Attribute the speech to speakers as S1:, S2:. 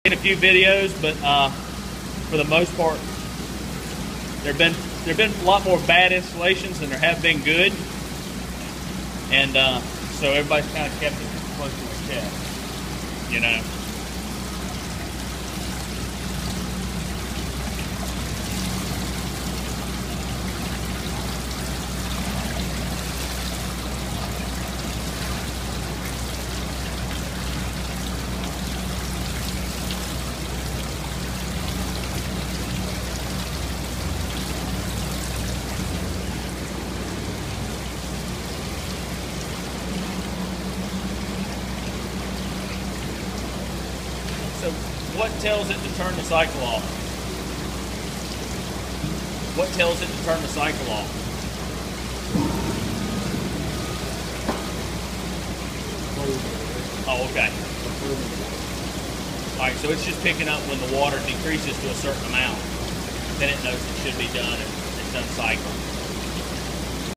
S1: In a few videos, but for the most part, there've been a lot more bad installations than there have been good, and so everybody's kind of kept it close to their chest, you know. So what tells it to turn the cycle off? What tells it to turn the cycle off? Oh, okay. All right, so it's just picking up when the water decreases to a certain amount. Then it knows it should be done and it's done cycling.